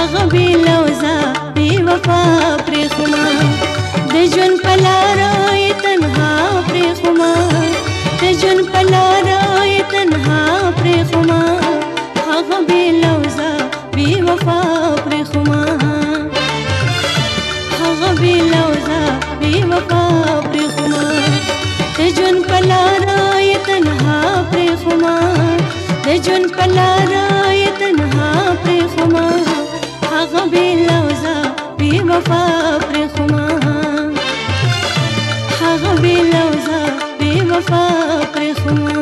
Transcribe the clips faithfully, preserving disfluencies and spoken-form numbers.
هغه بې لوظه بې وفا پرېښومه د ژوند په لاره یې تنها پرېښومه د ژوند په لاره یې تنها پرېښومه هغه بې لوظه بې وفا پرېښومه هغه بې لوظه بې وفا پرېښومه د ژوند په لاره یې تنها پرېښومه د ژوند په لاره یې تنها پرېښومه هغه بې لوظه بې وفا پرېښومه هغه بې لوظه بې وفا پرېښومه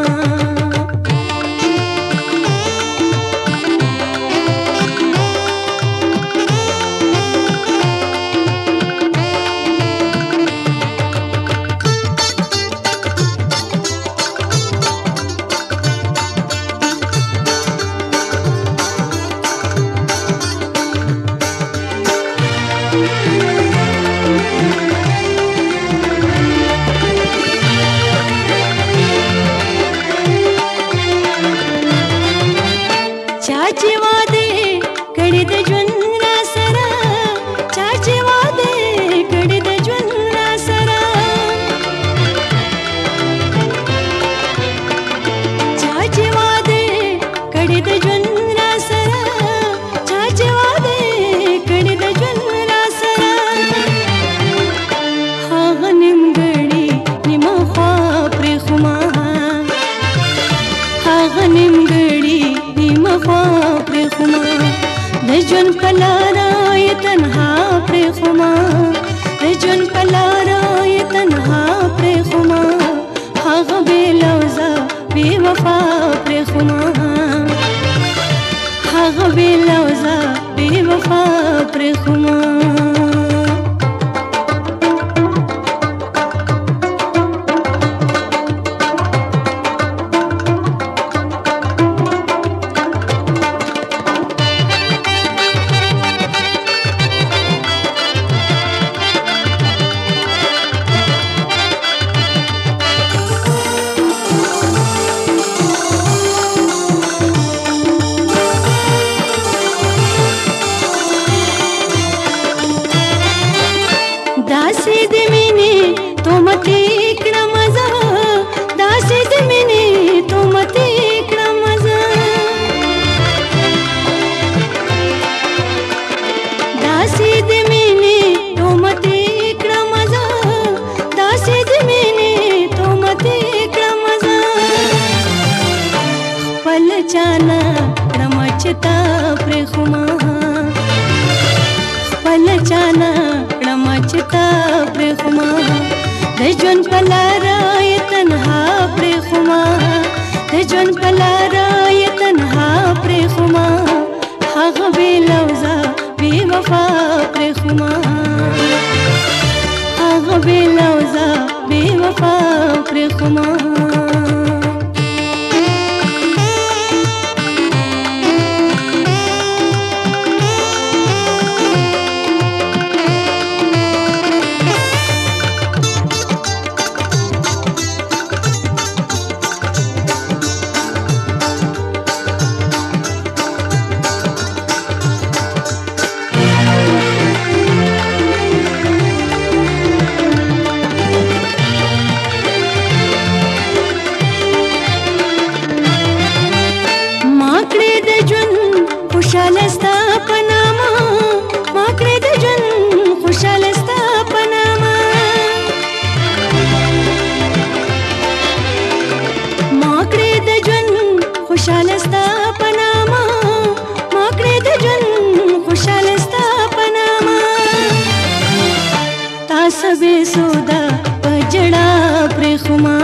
चाची वादे कड़ी दे जुन्ना सरा चाची वादे कड़ी दे जुन्ना सरा चाची वादे कड़ी दे जुन्ना सरा चाची वादे कड़ी दे जुन्ना सरा हाँ निमगड़ी निमा ख्वा प्रेखुमा हाँ निमगड़ी خوا پرېښومه د ژوند په لاره یې تنها پرېښومه د ژوند په لاره یې تنها پرېښومه هغه بې لوظه بې وفا پرېښومه هغه بې لوظه بې وفا پرېښومه داسې د مینې تومتې کړه مزه داسې د مینې تومتې کړه مزه داسې د مینې تومتې کړه مزه داسې د مینې تومتې کړه مزه خپل چانه کړم چې تا پرېښومه خپل چانه چې تا پرېښومه د ژوند په لاره یې تنها پرېښومه د ژوند په لاره یې تنها پرېښومه هغه بې لوظه بې وفا پرېښومه هغه بې لوظه بې وفا پرېښومه خوشاله ستا په نامه ما کړې د ژوند خوشاله ستا په نامه ما کړې د ژوند خوشاله ستا په نامه ما کړې د ژوند خوشاله ستا په نامه تاسو بې سودا په جړا پرېښومه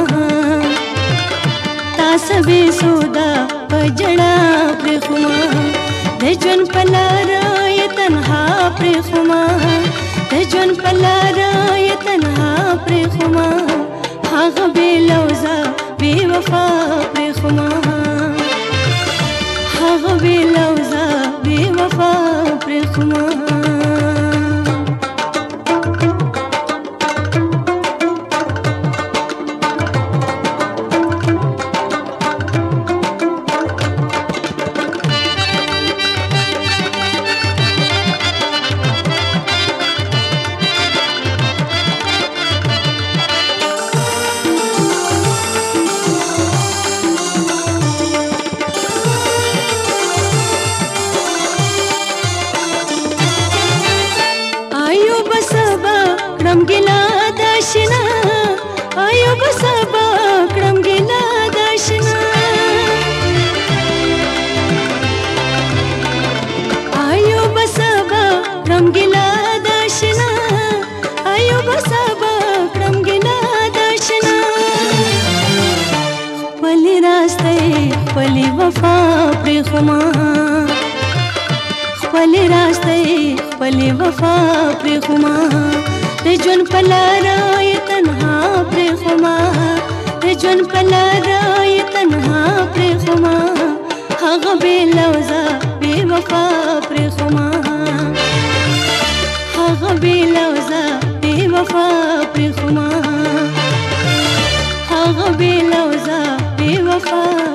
تاسو بې سودا په جړا پرېښومه د ژوند په لاره یې تنها پرېښومه د ژوند په لاره یې تنها پرېښومه هغه بې لوظه بې وفا پرېښومه هغه بې لوظه بې وفا پرېښومه کړم ګیلا د آشنا ایوب سبا کړم ګیلا د آشنا ایوب سبا کړم ګیلا د آشنا ایوب سبا کړم ګیلا د آشنا خپل راسته خپل وفا پرېښوما خپل راسته خپل وفا پرېښوما د ژوند په لاره یې تنها پرېښوما د ژوند په لاره یې تنها پرېښوما هغه بې لوظه بې وفا پرېښوما هغه بې لوظه بې وفا پرېښوما هغه بې لوظه بې وفا